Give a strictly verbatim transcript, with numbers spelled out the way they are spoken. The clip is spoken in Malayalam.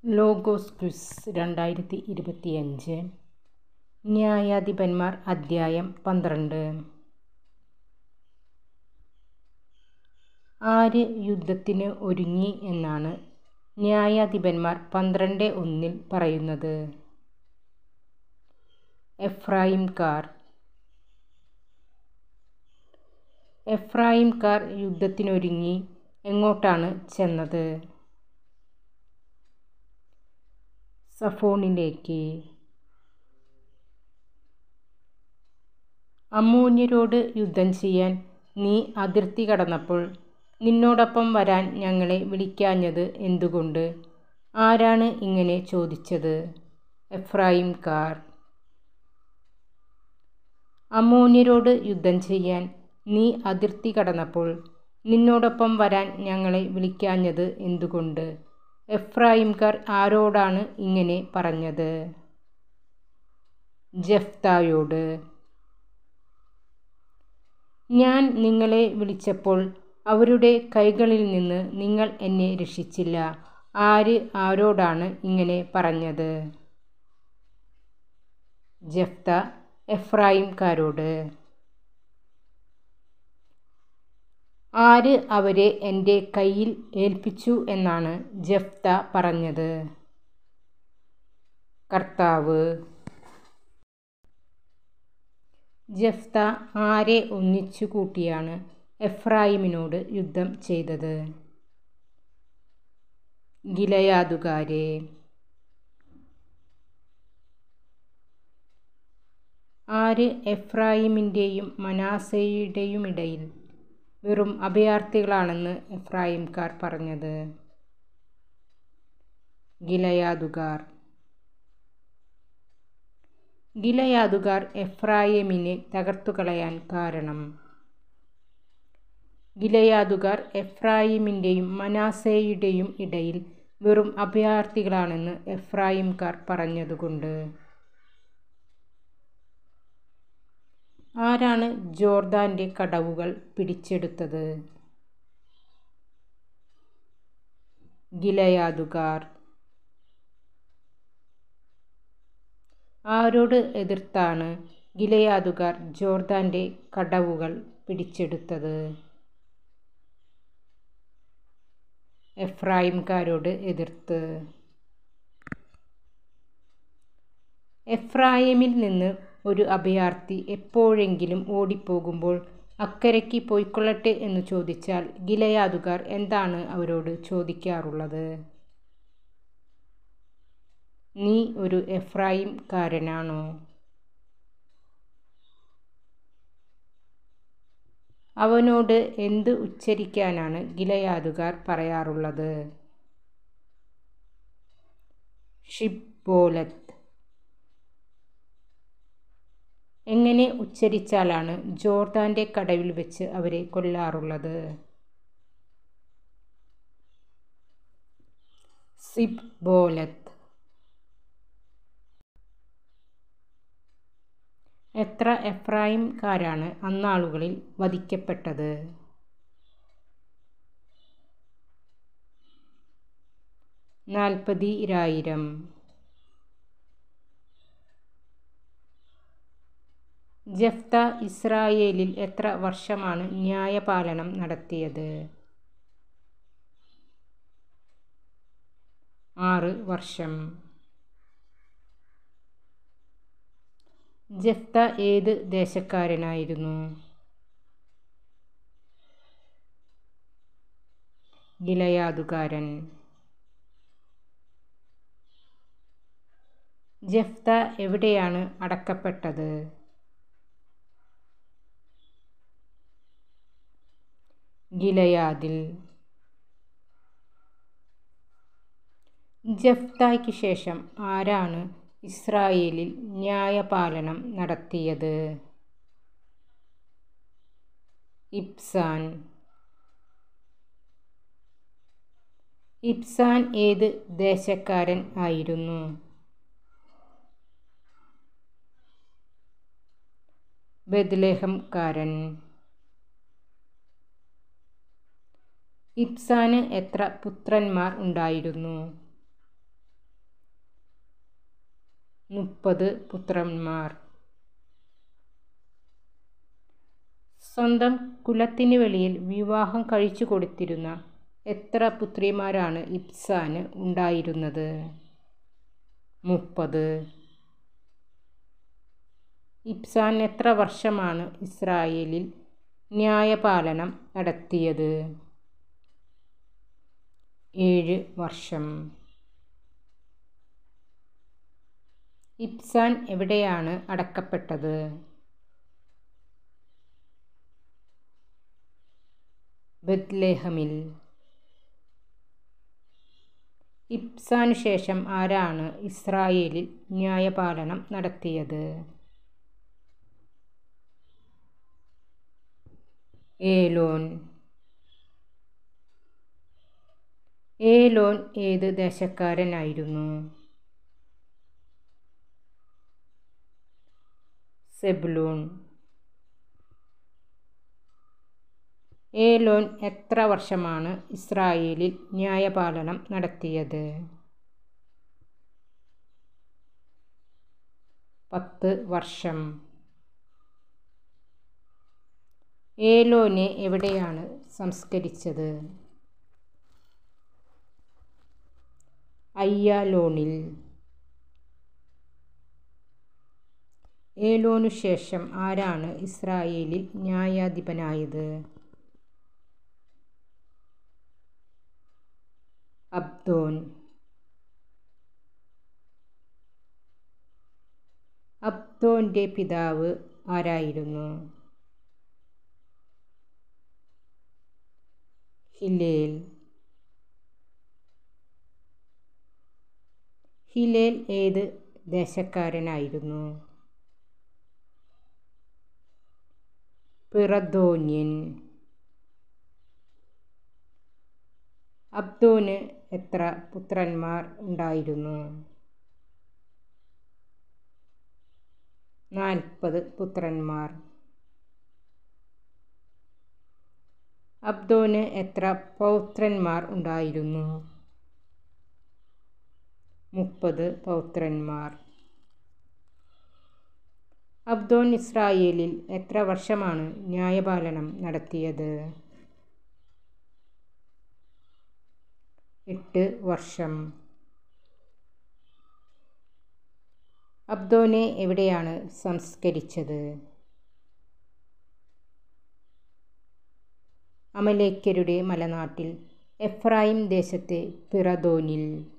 ലോഗോസ് ക്വിസ് രണ്ടായിരത്തി ഇരുപത്തിയഞ്ച് ന്യായാധിപന്മാർ അദ്ധ്യായം പന്ത്രണ്ട്. ആര് യുദ്ധത്തിന് ഒരുങ്ങി എന്നാണ് ന്യായാധിപന്മാർ പന്ത്രണ്ട് ഒന്നിൽ പറയുന്നത്? എഫ്രായിംകാർ. എഫ്രായിംകാർ യുദ്ധത്തിനൊരുങ്ങി എങ്ങോട്ടാണ് ചെന്നത്? സഫോണിലേക്ക്. അമ്മോന്യരോട് യുദ്ധം ചെയ്യാൻ നീ അതിർത്തി കടന്നപ്പോൾ നിന്നോടൊപ്പം വരാൻ ഞങ്ങളെ വിളിക്കാഞ്ഞത് എന്തുകൊണ്ട്? ആരാണ് ഇങ്ങനെ ചോദിച്ചത്? എഫ്രായിംകാർ. അമ്മോന്യരോട് യുദ്ധം ചെയ്യാൻ നീ അതിർത്തി കടന്നപ്പോൾ നിന്നോടൊപ്പം വരാൻ ഞങ്ങളെ വിളിക്കാഞ്ഞത് എന്തുകൊണ്ട്? എഫ്രായിംകാർ ആരോടാണ് ഇങ്ങനെ പറഞ്ഞത്? ജെഫ്തായോട്. ഞാൻ നിങ്ങളെ വിളിച്ചപ്പോൾ അവരുടെ കൈകളിൽ നിന്ന് നിങ്ങൾ എന്നെ രക്ഷിച്ചില്ല. ആര് ആരോടാണ് ഇങ്ങനെ പറഞ്ഞത്? ജെഫ്ത എഫ്രായിംകാരോട്. ആര് അവരെ എൻ്റെ കയ്യിൽ ഏൽപ്പിച്ചു എന്നാണ് ജെഫ്ത പറഞ്ഞത്? കർത്താവ്. ജെഫ്ത ആരെ ഒന്നിച്ചു കൂട്ടിയാണ് എഫ്രായിമിനോട് യുദ്ധം ചെയ്തത്? ഗിലെയാദുകാരെ. ആര് എഫ്രായിമിൻ്റെയും മനാസേയുടെയുമിടയിൽ വെറും അഭയാർത്ഥികളാണെന്ന് എഫ്രായിംകാർ പറഞ്ഞത്? ഗിലെയാദുകാർ. ഗിലെയാദുകാർ എഫ്രായിമിനെ തകർത്തുകളയാൻ കാരണം? ഗിലെയാദുകാർ എഫ്രായിമിൻ്റെയും മനാസേയുടെയും ഇടയിൽ വെറും അഭയാർത്ഥികളാണെന്ന് എഫ്രായിംകാർ പറഞ്ഞതുകൊണ്ട്. ആരാണ് ജോർദാൻ്റെ കടവുകൾ പിടിച്ചെടുത്തത്? ഗിലെയാദുകാർ. ആരോട് എതിർത്താണ് ഗിലെയാദുകാർ ജോർദാൻ്റെ കടവുകൾ പിടിച്ചെടുത്തത്? എഫ്രായിംകാരോട് എതിർത്ത്. എഫ്രായിമിൽ നിന്ന് ഒരു അഭയാർത്ഥി എപ്പോഴെങ്കിലും ഓടിപ്പോകുമ്പോൾ അക്കരയ്ക്ക് പോയിക്കൊള്ളട്ടെ എന്ന് ചോദിച്ചാൽ ഗിലെയാദുകാർ എന്താണ് അവരോട് ചോദിക്കാറുള്ളത്? നീ ഒരു എഫ്രായിംകാരനാണോ? അവനോട് എന്ത് ഉച്ചരിക്കാനാണ് ഗിലെയാദുകാർ പറയാറുള്ളത്? ഷിബ്ബോലത്ത്. എങ്ങനെ ഉച്ചരിച്ചാലാണ് ജോർദാൻ്റെ കടവിൽ വെച്ച് അവരെ കൊല്ലാറുള്ളത്? സിബ്ബോലത്ത്. എത്ര എഫ്രായിംകാരാണ് അന്നാളുകളിൽ വധിക്കപ്പെട്ടത്? നാൽപ്പതിനായിരം. ജെഫ്ത ഇസ്രായേലിൽ എത്ര വർഷമാണ് ന്യായപാലനം നടത്തിയത്? ആറ് വർഷം. ജെഫ്ത ഏത് ദേശക്കാരനായിരുന്നു? ഗിലെയാദുകാരൻ. ജെഫ്ത എവിടെയാണ് അടക്കപ്പെട്ടത്? ഗിലെയാദിൽ. ജെഫ്തായ്ക്ക് ശേഷം ആരാണ് ഇസ്രായേലിൽ ന്യായപാലനം നടത്തിയത്? ഇബ്സാൻ. ഇബ്സാൻ ഏത് ദേശക്കാരൻ ആയിരുന്നു? ബെത്ലഹേംകാരൻ. ഇബ്സാന് എത്ര പുത്രന്മാർ ഉണ്ടായിരുന്നു? മുപ്പത് പുത്രന്മാർ. സ്വന്തം കുലത്തിന് വെളിയിൽ വിവാഹം കഴിച്ചു കൊടുത്തിരുന്ന എത്ര പുത്രിമാരാണ് ഇബ്സാന് ഉണ്ടായിരുന്നത്? മുപ്പത്. ഇബ്സാൻ എത്ര വർഷമാണ് ഇസ്രായേലിൽ ന്യായപാലനം നടത്തിയത്? ഏഴ് വർഷം. ഇബ്സാൻ എവിടെയാണ് അടക്കപ്പെട്ടത്? ബെത്ലഹേമിൽ. ഇബ്സാനു ശേഷം ആരാണ് ഇസ്രായേലിൽ ന്യായപാലനം നടത്തിയത്? ഏലോൻ. ഏലോൻ ഏത് ദേശക്കാരനായിരുന്നു? സെബുലൂൺ. ഏലോൻ എത്ര വർഷമാണ് ഇസ്രായേലിൽ ന്യായപാലനം നടത്തിയത്? പത്ത് വർഷം. ഏലോനെ എവിടെയാണ് സംസ്കരിച്ചത്? അയ്യാലോണിൽ. ഏലോനു ശേഷം ആരാണ് ഇസ്രായേലിൽ ന്യായാധിപനായത്? അബ്ദോൻ. അബ്ദോന്റെ പിതാവ് ആരായിരുന്നു? ഹിലേൽ. ഹിലേൽ ഏത് ദേശക്കാരനായിരുന്നു? പിറദോന്യൻ. അബ്ദോന് എത്ര പുത്രന്മാർ ഉണ്ടായിരുന്നു? നാൽപ്പത് പുത്രന്മാർ. അബ്ദോന് എത്ര പൗത്രന്മാർ ഉണ്ടായിരുന്നു? മുപ്പത് പൗത്രന്മാർ. അബ്ദോൻ ഇസ്രായേലിൽ എത്ര വർഷമാണ് ന്യായപാലനം നടത്തിയത്? എട്ട് വർഷം. അബ്ദോനെ എവിടെയാണ് സംസ്കരിച്ചത്? അമലേക്യരുടെ മലനാട്ടിൽ എഫ്രായിം ദേശത്തെ പിറദോനിൽ.